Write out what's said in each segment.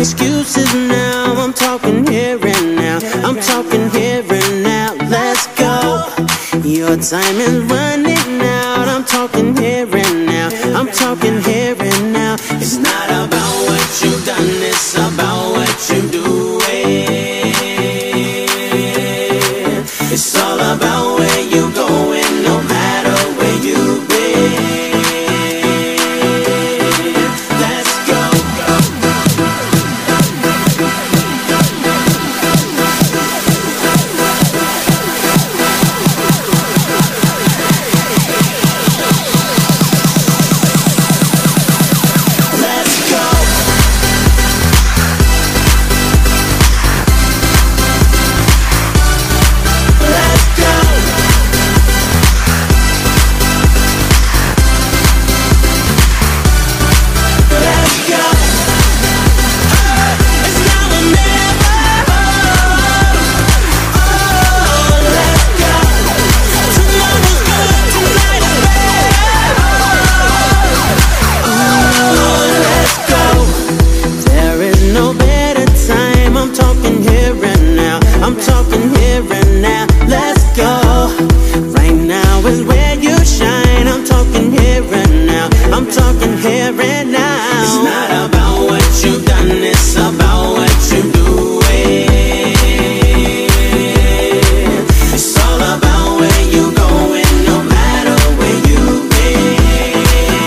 excuses now. I'm talking here and now. I'm talking here and now. Let's go. Your time is running out. I'm talking here and now. I'm talking here and now. It's not about what you've done, it's about what you're doing. It's all about where you're going, no matter where you've been. Let's go. I'm talking here and now, let's go. Right now is where you shine. I'm talking here and now. I'm talking here and now. It's not about what you've done, it's about what you're doing. It's all about where you're going, no matter where you've been.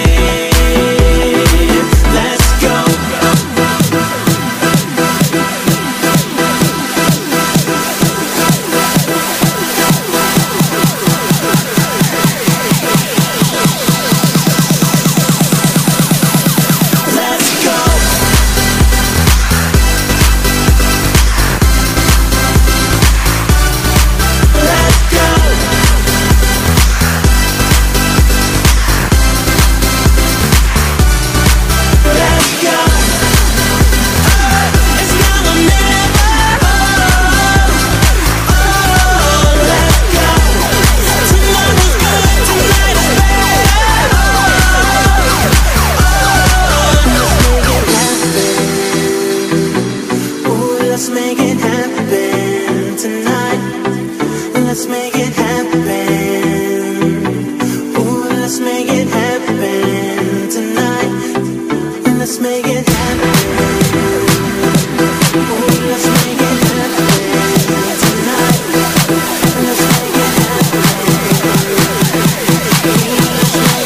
Let's go. Let's make it happen tonight. Let's make it happen. Ooh, let's make it happen tonight. Let's make it happen. Ooh, let's make it happen tonight. Let's make it happen. Let's make it happen.